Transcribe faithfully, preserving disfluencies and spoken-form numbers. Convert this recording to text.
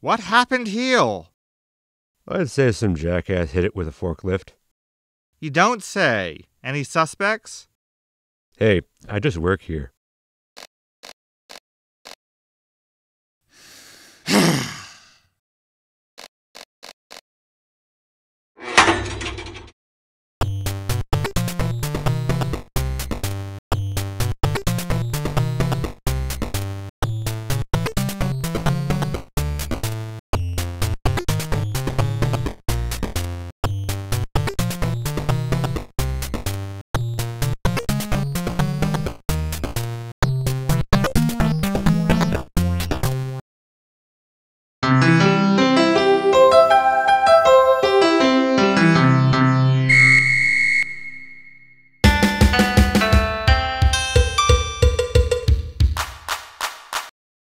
What happened here? I'd say some jackass hit it with a forklift. You don't say. Any suspects? Hey, I just work here.